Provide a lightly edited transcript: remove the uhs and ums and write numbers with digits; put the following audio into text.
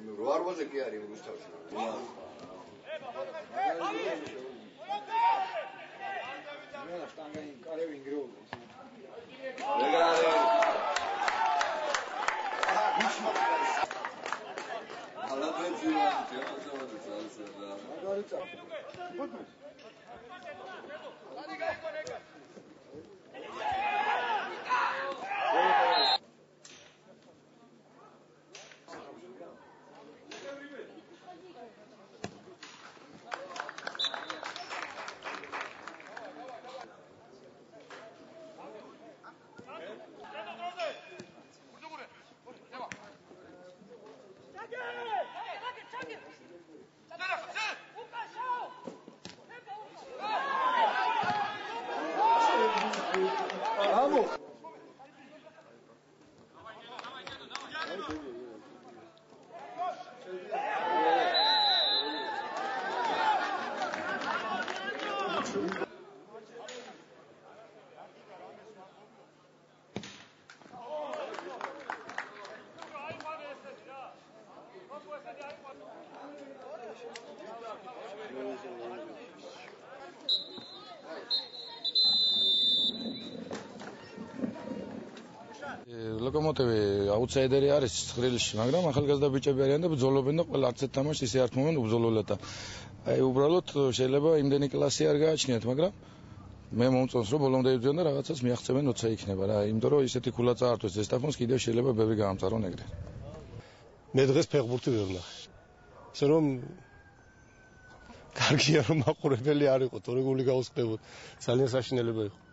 როარვაზე კი არის რუსთავში. მე სტანგენ კარევი ინგროვს. ეგრე ლოკომოტივი აუტსაიდერი არის ცხრილში, მაგრამ ახალგაზრდა ბიჭები არიან და ბრძოლობენ და ყველა არცეთ თამაშს ისე არ თმობენ უბრძოლოთ და აი უბრალოდ შეიძლება იმდენი კლასი არ გააჩნიათ, მაგრამ მე მომწონს რომ ბოლომდე იბრძვიან და რაღაცას მიაღწევენ, როცა იქნება რა, იმიტომ რომ ისეთი ქულა წაართვეს ზესტაფონს კიდევ შეიძლება ბევრი გაამწარონ ეგრე. მე დღეს ფეხბურთი ვერ ვნახე. ისე რომ კარგია რომ მაყურებელი არ იყო, თორე გული გაუსწრებოდ. ძალიან საშინელება იყო.